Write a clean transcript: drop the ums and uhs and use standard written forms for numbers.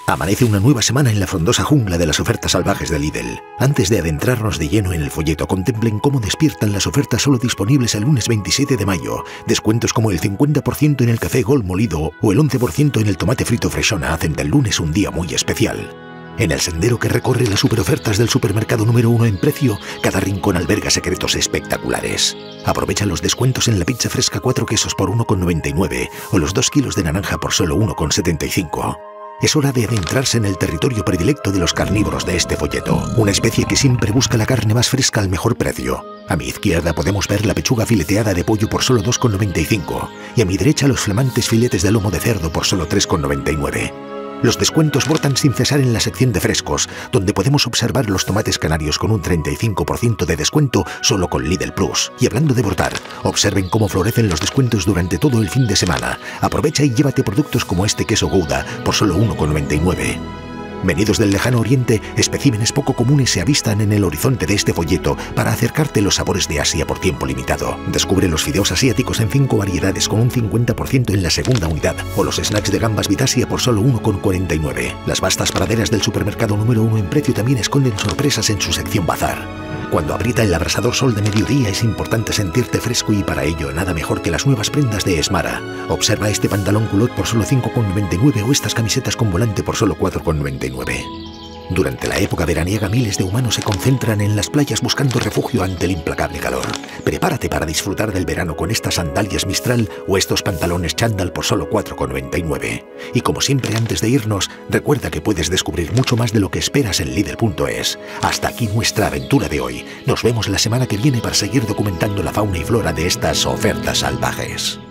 Amanece una nueva semana en la frondosa jungla de las ofertas salvajes de Lidl. Antes de adentrarnos de lleno en el folleto, contemplen cómo despiertan las ofertas solo disponibles el lunes 27 de mayo. Descuentos como el 50% en el café Gold molido o el 11% en el tomate frito Freshona hacen del lunes un día muy especial. En el sendero que recorre las superofertas del supermercado número 1 en precio, cada rincón alberga secretos espectaculares. Aprovecha los descuentos en la pizza fresca 4 quesos por 1,99 o los 2 kilos de naranja por solo 1,75. Es hora de adentrarse en el territorio predilecto de los carnívoros de este folleto, una especie que siempre busca la carne más fresca al mejor precio. A mi izquierda podemos ver la pechuga fileteada de pollo por solo 2,95 y a mi derecha los flamantes filetes de lomo de cerdo por solo 3,99. Los descuentos brotan sin cesar en la sección de frescos, donde podemos observar los tomates canarios con un 35% de descuento solo con Lidl Plus. Y hablando de brotar, observen cómo florecen los descuentos durante todo el fin de semana. Aprovecha y llévate productos como este queso Gouda por solo 1,99. Venidos del lejano oriente, especímenes poco comunes se avistan en el horizonte de este folleto para acercarte los sabores de Asia por tiempo limitado. Descubre los fideos asiáticos en 5 variedades con un 50% en la segunda unidad, o los snacks de gambas Vitasia por solo 1,49. Las vastas praderas del supermercado número 1 en precio también esconden sorpresas en su sección bazar. Cuando aprieta el abrasador sol de mediodía es importante sentirte fresco y para ello nada mejor que las nuevas prendas de Esmara. Observa este pantalón culot por solo 5,99 o estas camisetas con volante por solo 4,99. Durante la época veraniega miles de humanos se concentran en las playas buscando refugio ante el implacable calor. Prepárate para disfrutar del verano con estas sandalias Mistral o estos pantalones chándal por solo 4,99. Y como siempre antes de irnos, recuerda que puedes descubrir mucho más de lo que esperas en Lidl.es. Hasta aquí nuestra aventura de hoy. Nos vemos la semana que viene para seguir documentando la fauna y flora de estas ofertas salvajes.